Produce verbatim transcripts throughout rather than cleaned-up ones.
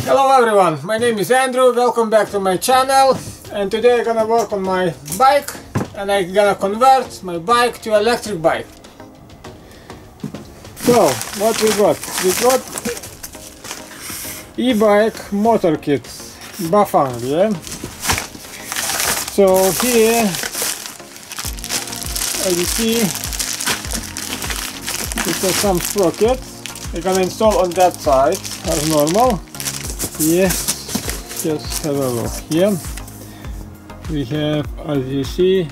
Hello everyone, my name is Andrew, welcome back to my channel, and today I'm gonna work on my bike and I'm gonna convert my bike to electric bike. So, what we got? We got e-bike motor kit, Bafang, yeah? So here, as you see, it has some sprockets. I'm gonna install on that side as normal. Yes, just have a look here. We have, as you see,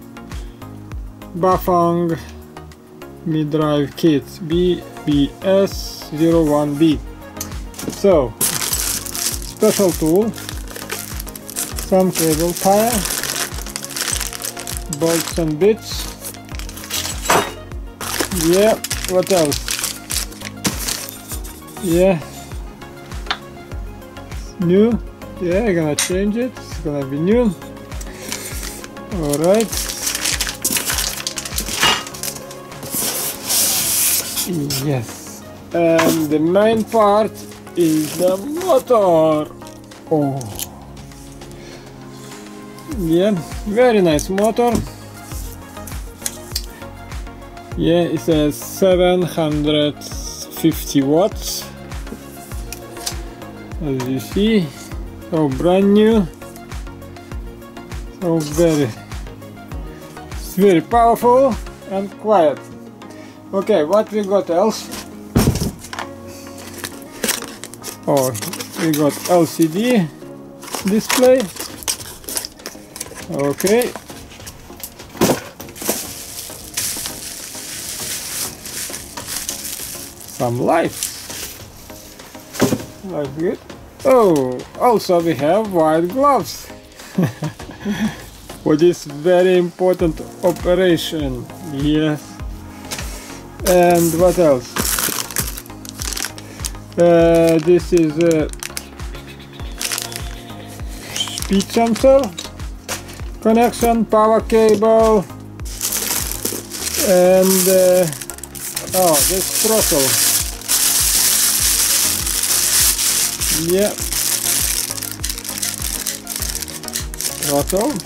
Bafang mid-drive kit B B S zero one B. So, special tool, some cable tie, bolts and bits. Yeah, what else? Yeah, new. Yeah, I'm gonna change it. It's gonna be new. All right. Yes, and the main part is the motor. Oh, yeah, very nice motor. Yeah, it says seven hundred fifty watts. As you see, so brand new, so very, it's very powerful and quiet. Okay, what we got else? Oh, we got L C D display. Okay. Some lights. That's good. Oh, also we have white gloves. For this very important operation. Yes. And what else? Uh, this is a speed sensor connection, power cable, and uh, oh, this throttle. Yeah, throttle.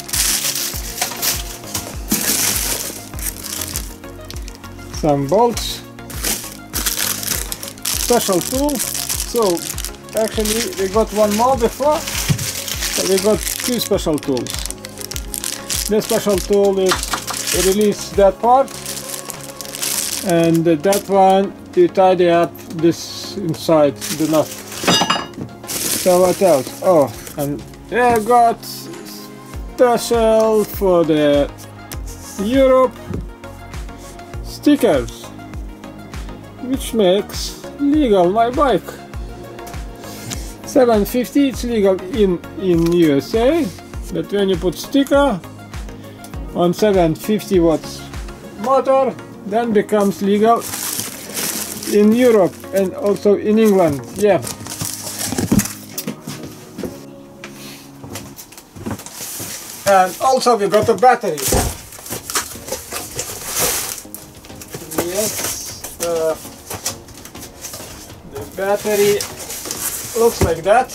Some bolts, special tool. So actually we got one more before, so we got two special tools. The special tool is release that part, and that one to tidy up this inside the nut. So what else? Oh, and I got special for the Europe stickers, which makes legal my bike. seven fifty, it's legal in in U S A, but when you put sticker on seven fifty watts motor, then becomes legal in Europe and also in England. Yeah. And also we got a battery. Yes, uh, the battery looks like that.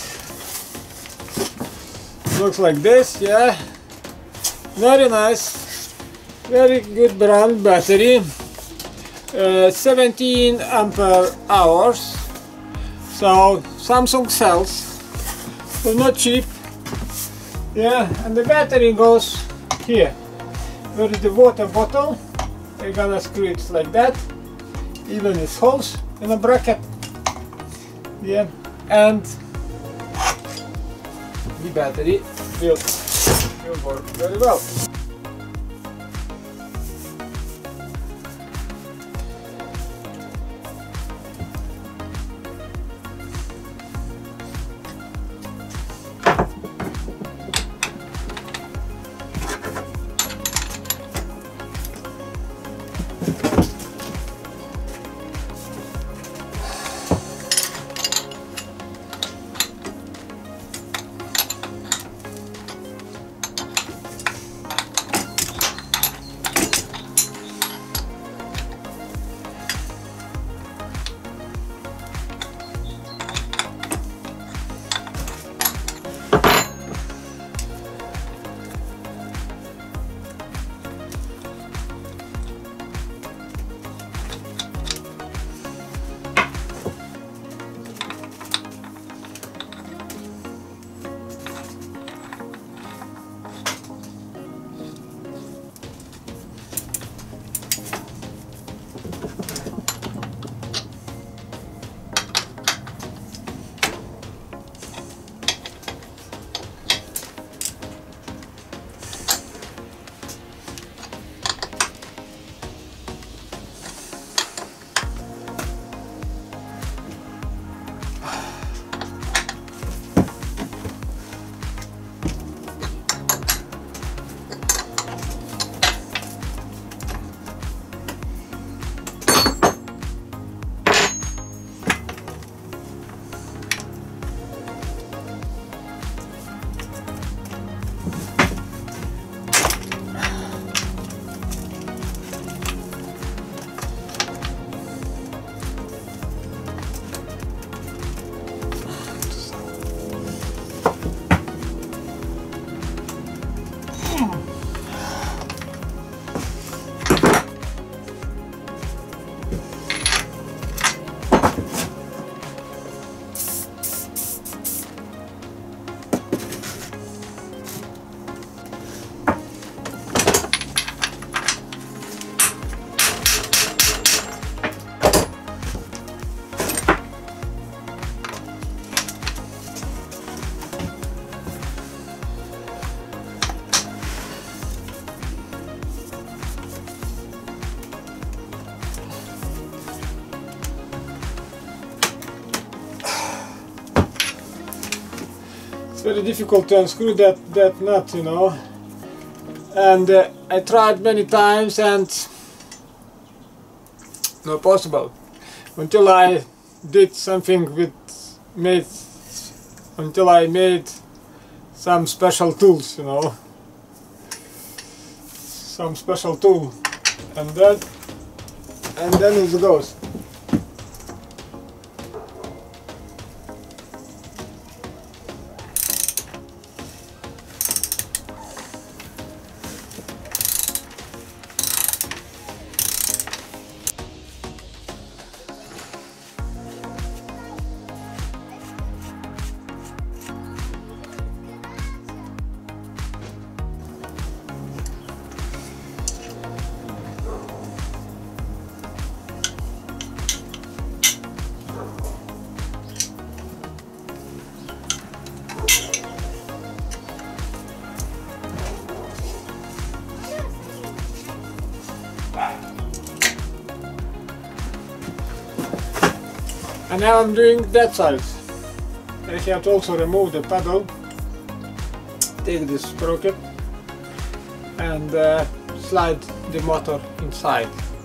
Looks like this, yeah. Very nice, very good brand battery. Uh, seventeen ampere hours. So Samsung sells, so not cheap. Yeah, and the battery goes here. Where is the water bottle? We're gonna screw it like that. Even its holes in a bracket. Yeah, and the battery will, will work very well. It's very difficult to unscrew that, that nut, you know. And uh, I tried many times and not possible. Until I did something with made until I made some special tools, you know. Some special tool. And then and then it goes. And now I'm doing that side. I have to also remove the pedal, take this sprocket and uh, slide the motor inside.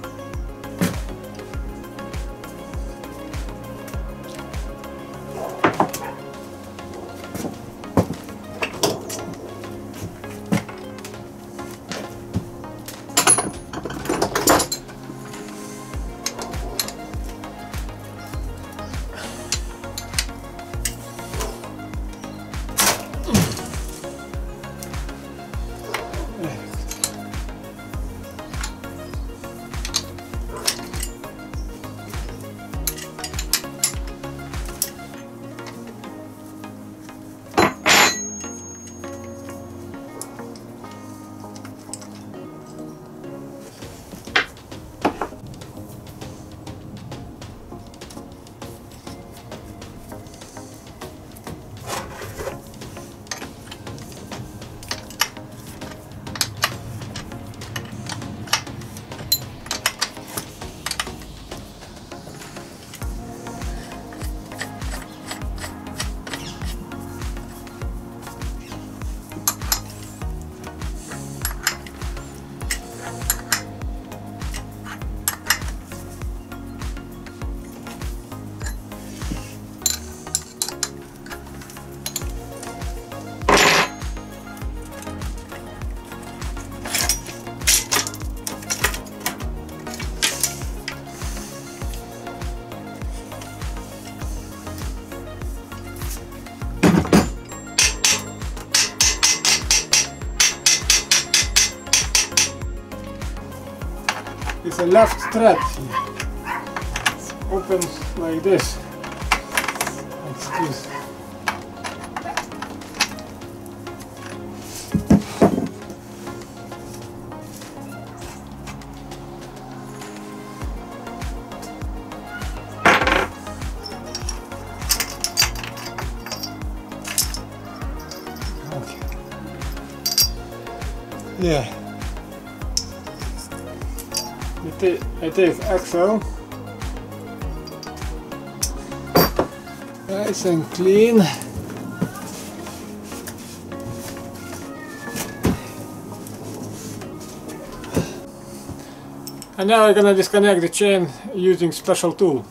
It's a left thread. It opens like this. Excuse. Okay. Yeah. I take axle, nice and clean. And now we're gonna disconnect the chain using special tool.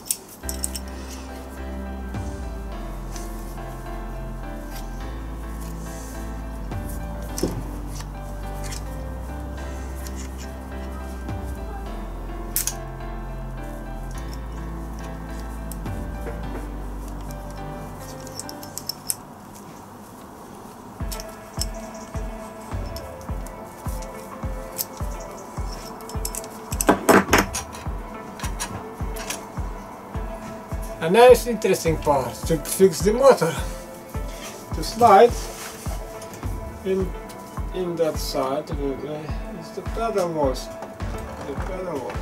A nice interesting part to fix the motor, to slide in in that side uh, is the pedal was the pedal was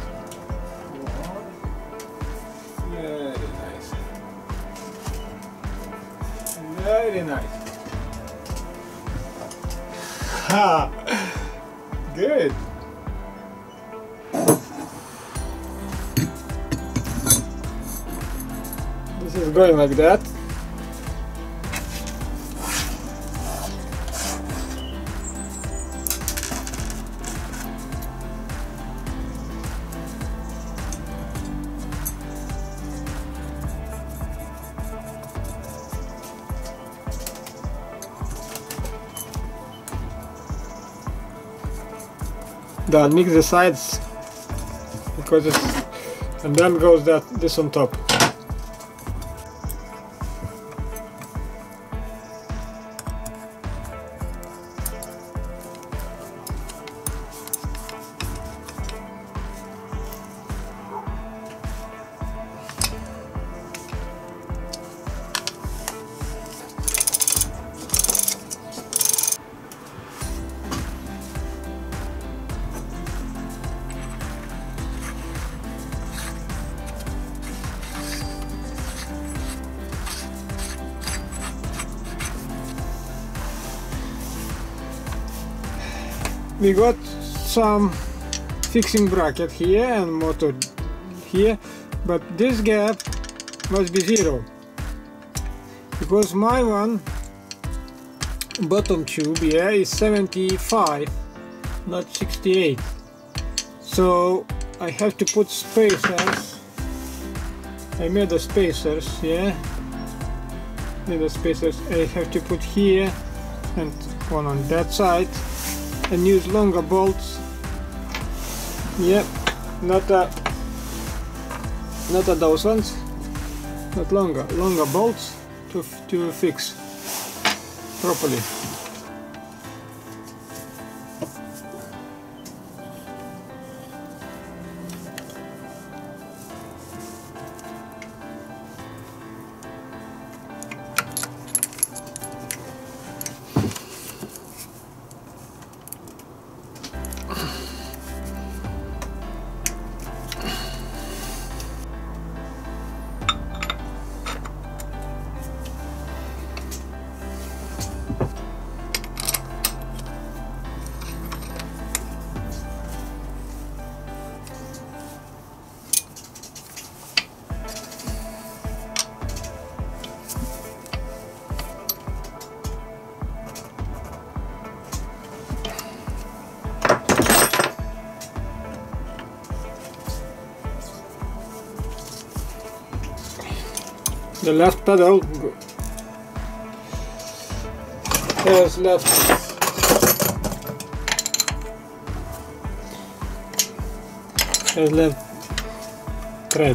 very nice, very nice. Ha! Good. This is going like that. Then mix the sides, because it's, and then goes that this on top. We got some fixing bracket here and motor here, but this gap must be zero, because my one bottom tube here is seventy-five, not sixty-eight. So I have to put spacers. I made the spacers here. Made the spacers I have to put here and one on that side. And use longer bolts. Yep, not a, not a those ones, not longer, longer bolts to to fix properly. The left pedal has left has left thread.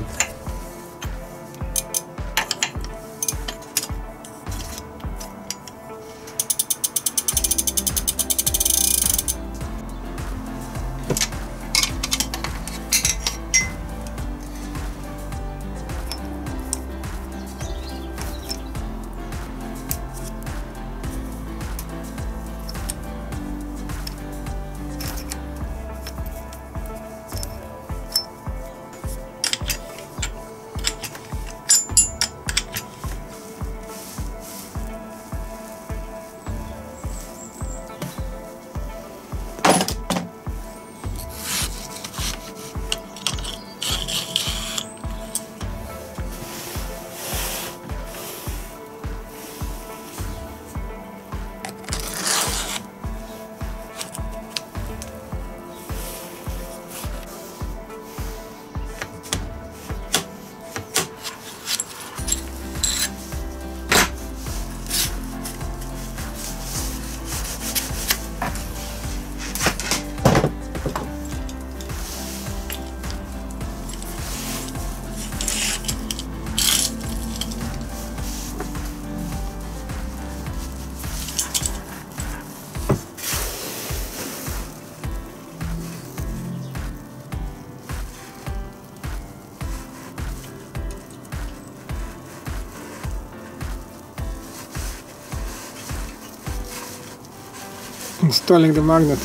Installing the magnet.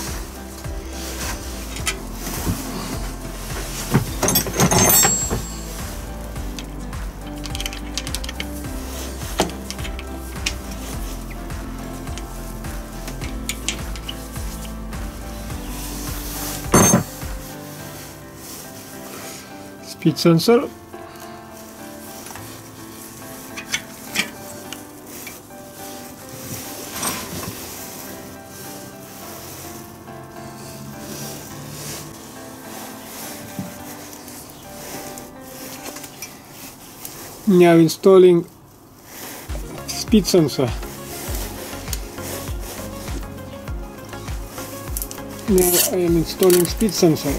Speed sensor. Now installing speed sensor. Now I am installing speed sensor.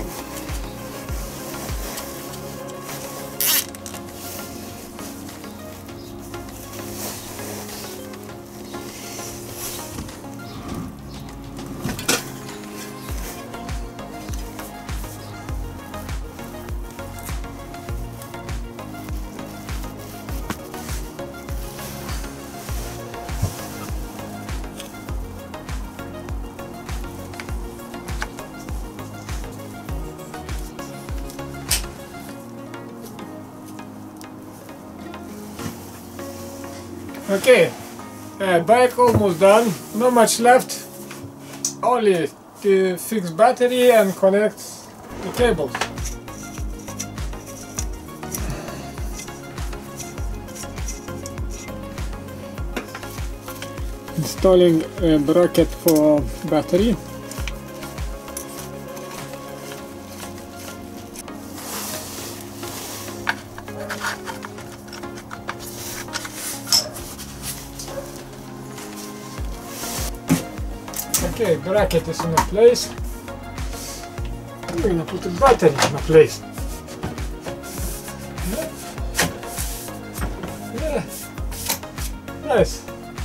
Okay, uh, bike almost done, not much left, only to fix battery and connect the cables. Installing a bracket for battery. Okay, bracket is in place. I'm gonna put the battery in place. Yeah. Yeah. Nice.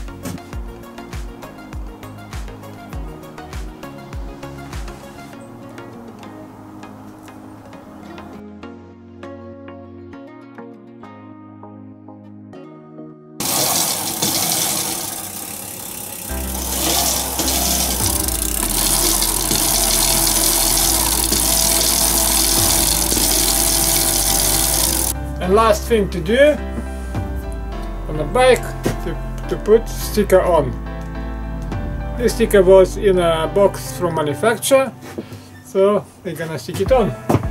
And last thing to do on the bike, to, to put sticker on. This sticker was in a box from manufacturer, so we're gonna stick it on.